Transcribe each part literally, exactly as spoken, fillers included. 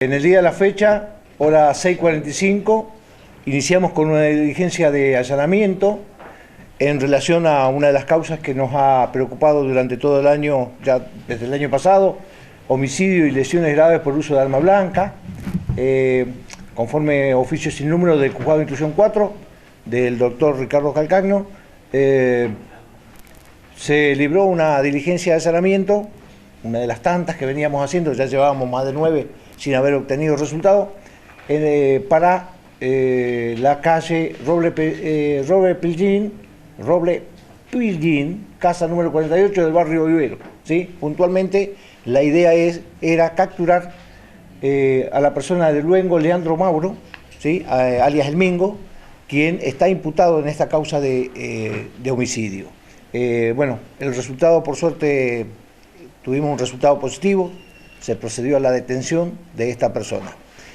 En el día de la fecha, hora seis cuarenta y cinco, iniciamos con una diligencia de allanamiento en relación a una de las causas que nos ha preocupado durante todo el año, ya desde el año pasado, homicidio y lesiones graves por uso de arma blanca, eh, conforme oficio sin número del Juzgado de Instrucción cuatro, del doctor Ricardo Calcagno, eh, se libró una diligencia de allanamiento, una de las tantas que veníamos haciendo, ya llevábamos más de nueve sin haber obtenido resultado, eh, para eh, la calle Roble, eh, Roble Pillín, Roble Pillín, casa número cuarenta y ocho del barrio Vivero, ¿sí? Puntualmente, la idea es, era capturar eh, a la persona de Luengo, Leandro Mauro, ¿sí? eh, alias El Mingo, quien está imputado en esta causa de, eh, de homicidio. Eh, bueno, el resultado, por suerte, tuvimos un resultado positivo, se procedió a la detención de esta persona.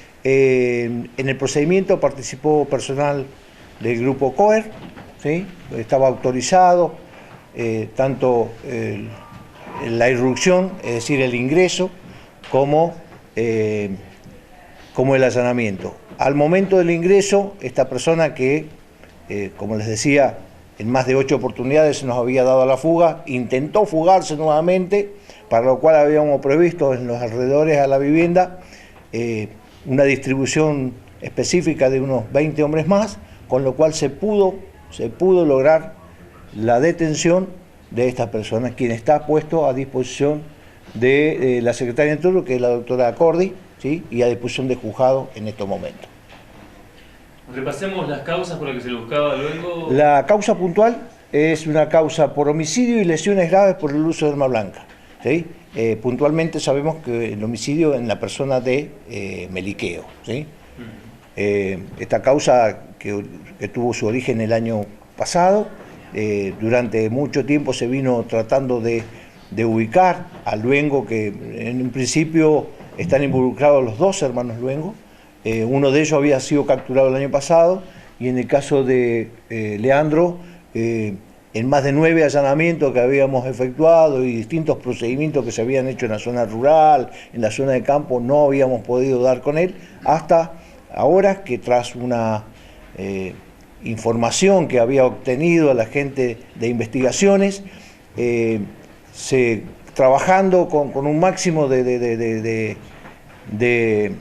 Eh, en el procedimiento participó personal del grupo COER, ¿sí? Estaba autorizado eh, tanto el, la irrupción, es decir, el ingreso, como, eh, como el allanamiento. Al momento del ingreso, esta persona que, eh, como les decía, en más de ocho oportunidades se nos había dado a la fuga, intentó fugarse nuevamente, para lo cual habíamos previsto en los alrededores a la vivienda eh, una distribución específica de unos veinte hombres más, con lo cual se pudo, se pudo lograr la detención de esta persona, quien está puesto a disposición de eh, la secretaria de turno, que es la doctora Cordi, ¿sí? Y a disposición del juzgado en estos momentos. Repasemos las causas por las que se le buscaba luego. La causa puntual es una causa por homicidio y lesiones graves por el uso de arma blanca, ¿sí? Eh, puntualmente sabemos que el homicidio en la persona de eh, Meliqueo, ¿sí? Uh-huh. eh, esta causa que, que tuvo su origen el año pasado, eh, durante mucho tiempo se vino tratando de, de ubicar a Luengo, que en un principio están involucrados los dos hermanos Luengo. Eh, uno de ellos había sido capturado el año pasado y en el caso de eh, Leandro, eh, en más de nueve allanamientos que habíamos efectuado y distintos procedimientos que se habían hecho en la zona rural, en la zona de campo, no habíamos podido dar con él, hasta ahora que tras una eh, información que había obtenido la gente de investigaciones, eh, se, trabajando con, con un máximo de... de, de, de, de, de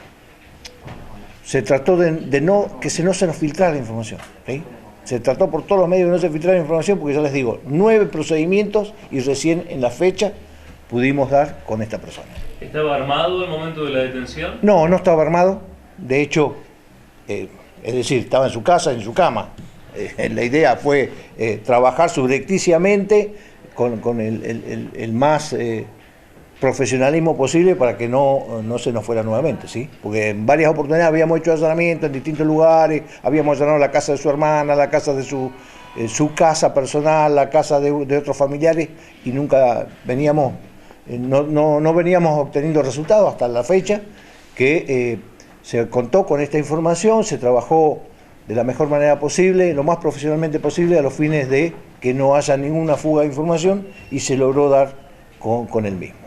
se trató de, de no, que se no se nos filtrara la información, ¿sí? Se trató por todos los medios de no se filtrara la información, porque ya les digo, nueve procedimientos y recién en la fecha pudimos dar con esta persona. ¿Estaba armado al momento de la detención? No, no estaba armado, de hecho, eh, es decir, estaba en su casa, en su cama. Eh, la idea fue eh, trabajar subrepticiamente con, con el, el, el, el más... Eh, profesionalismo posible para que no, no se nos fuera nuevamente, ¿sí? Porque en varias oportunidades habíamos hecho allanamientos en distintos lugares, habíamos allanado la casa de su hermana, la casa de su, eh, su casa personal, la casa de, de otros familiares, y nunca veníamos, eh, no, no, no veníamos obteniendo resultados hasta la fecha que eh, se contó con esta información, se trabajó de la mejor manera posible, lo más profesionalmente posible, a los fines de que no haya ninguna fuga de información, y se logró dar con, con el mismo.